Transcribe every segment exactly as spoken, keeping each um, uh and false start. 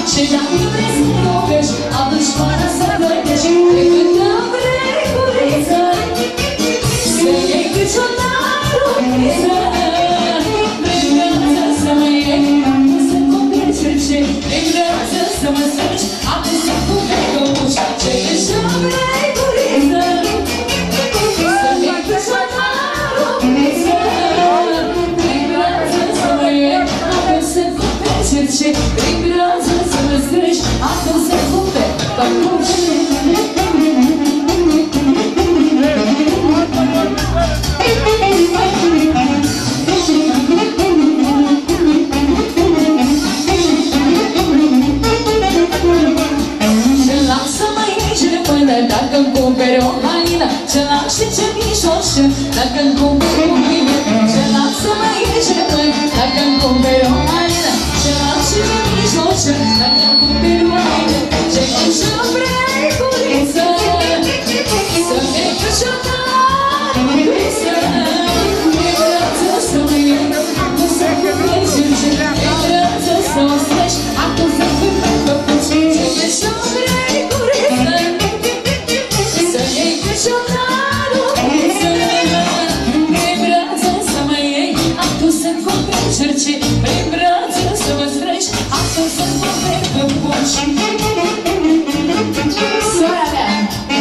Și dacă vrei să mă iubești, atunci fără să gândești, pe cât îmi vrei guriță, să iei câționarul guriță. Vrei viață să mă iei, atunci să copii cerci, vrei viață să mă strângi, atunci să copii căpuși. Ce își vrei guriță, să iei câționarul guriță. Vrei viață să mă iei, atunci să copii cerci, vrei viață să mă strângi, atunci să copii căpuși. Dacă-mi cumperi o haină, ce lași și ce mișoșă, dacă-mi cumperi un mine, ce lași să mă ieși de mâini. Dacă-mi cumperi o haină, ce lași și ce mișoșă, dacă-mi cumperi o haină. Ce își vrei guriță, să-mi iei câșotarul guriță. E viață să mă iei, nu să cumperi cerci, e viață să o streci, atunci să cumperi căpuci. Ce își vrei guriță, câșotarul guriță. Vrei brață să mă iei, atunci să-mi cumperi cerci, vrei brață să mă strângi, atunci să-mi cumperi căpuci. Sora mea,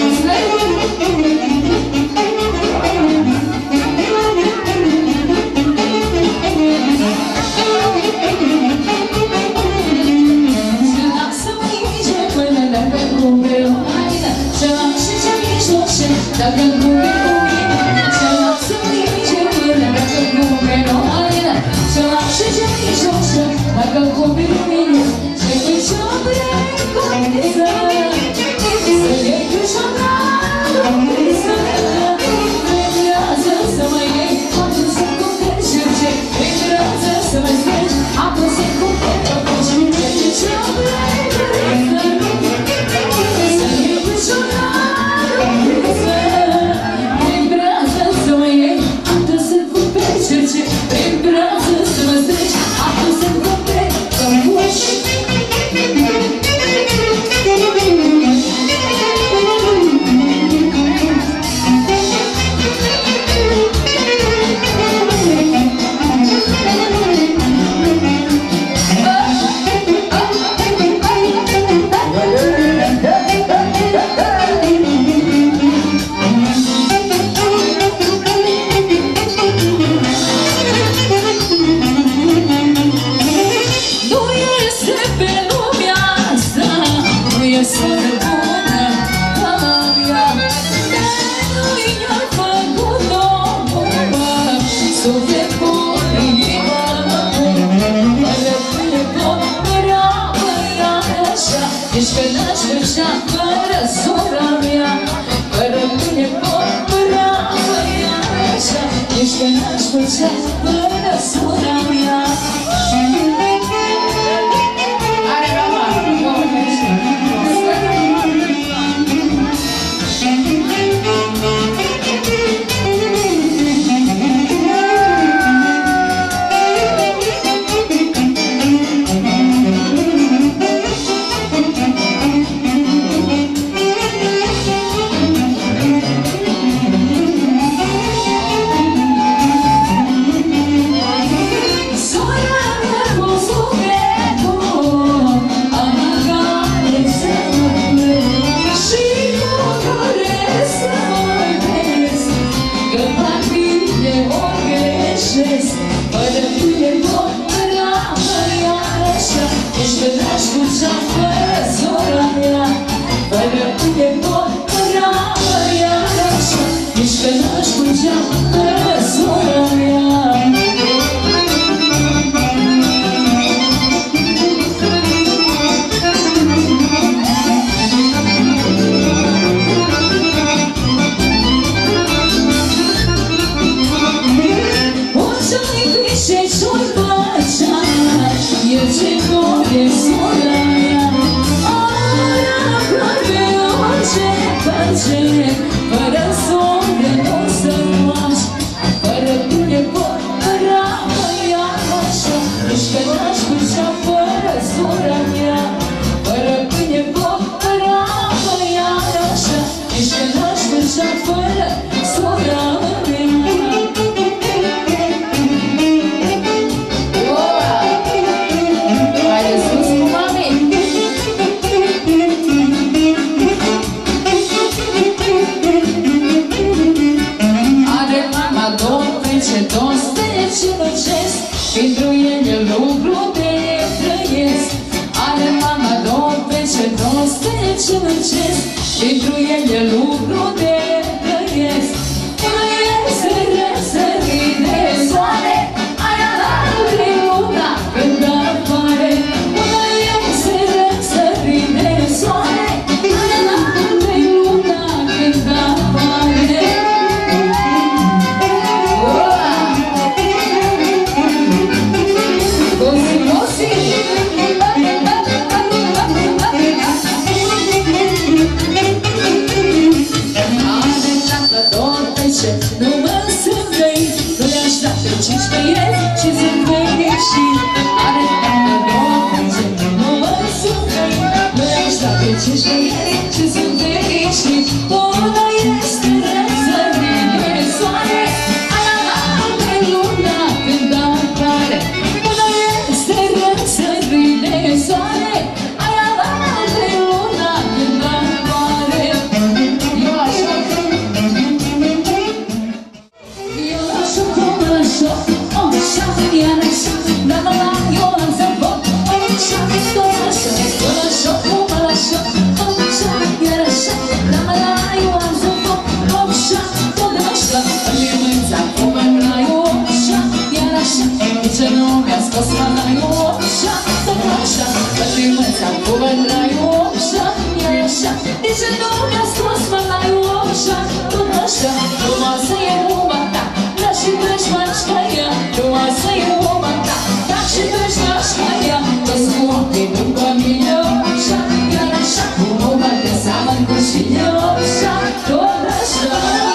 ce lasă mă iei până dacă-mi cumperi o haină, ce lași și ce mișoșă, dacă-mi cumperi un mine, ce lasă mă iei până dacă-mi cumperi o haină, ce lași și ce mișoșă, dacă-mi cumperi un mine. Ce își vrei guriță, să iei câșotarul guriță. Vrei viață să mă iei, atunci să cumperi cerci, vrei viață să mă strângi, atunci să cumperi căpuci. Ce își vrei guriță, să iei câșotarul guriță. Vrei viață să mă iei, atunci să cumperi cerci, vrei viață să mă strângi, atunci să cumperi căpuci. Nici că n-aș vrea fără sora mea, fără mine pot părea așa. Nici că n-aș vrea fără sora mea. Are mama, fără tine pot părea așa. Nici că n-aș putea fără sora mea, fără tine pot părea așa. Nici că n-aș putea fără sora mea. Eu ce voie sora mea, ora care orice face, fără sora nu se faci, fără tine pot părea așa. Nici că n-aș putea fără sora mea, lucru de trăiesc. Are mama două fece, două stele ce muncesc. Pentru ele lucru de trăiesc. Una este răsărit de soare, aia la de luna când apare. Una este răsărit de soare, aia la de luna când apare. Nu mă sâmbăi, nu le-aș da pe cinci băieți și sunt fericit. Are tată două fece, nu mă sâmbăi, nu le-aș da pe cinci băieți și sunt fericit. Una este răsărit de soare, aia altă luna când apare. Una este răsărit de soare, aia altă luna când apare. Eu așa iar așa, la la la, eu am să vot. Așa, tot așa, eu așa, cum așa, așa, iar așa, la la la, eu am să vot. Așa, tot așa, limența, cum era eu așa, iar așa, nici nu mi-a scos mâna eu așa, tot așa, limența, cum era eu așa, iar așa, nici nu mi-a scos mâna eu așa, tot așa, frumoasă e lumea ta, dar și treci mașcaia, frumoasă e lumea ta, dar și treci mașcaia, toți cu ochii după mine așa, iar așa, nu mă te seamăn cu cine așa, tot așa.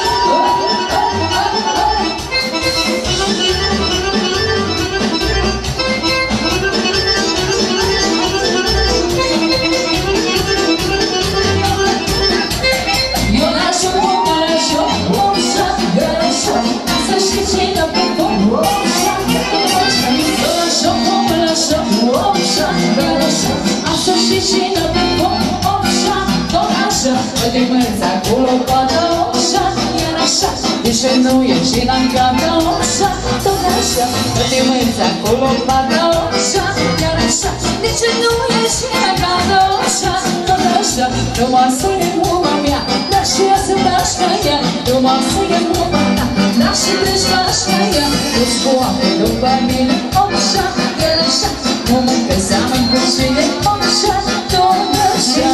Eu n-așa, cum așa, așa, iar așa, să și cine pe foc, așa, așa, eu n-așa, cum așa, așa, iar așa, așa și cine pe foc, așa, tot așa, de mânța cu lopată, așa, iar așa, deși nu e cine în gata, așa, tot așa, de mânța cu lopată, așa, iar așa, deși nu e cine în gata, așa, tot așa, frumoasă e lumea mea, dar și ea se bașcă ea, frumoasă e lumea ta, dar și treci bașcă ea, toți cu oameni după mine, așa, iar așa, nu mă te seamăn cu cine, așa, tot așa.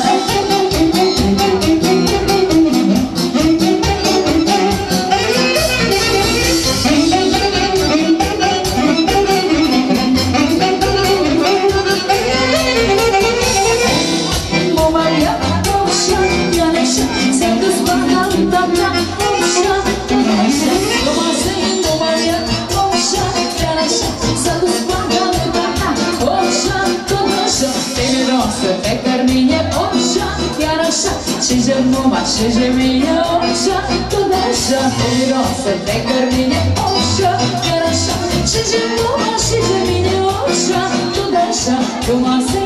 Și mama, și mine, așa, tot așa, miroase de cărmine, așa, iar așa, și mama, și mine, așa, tot așa, frumoasă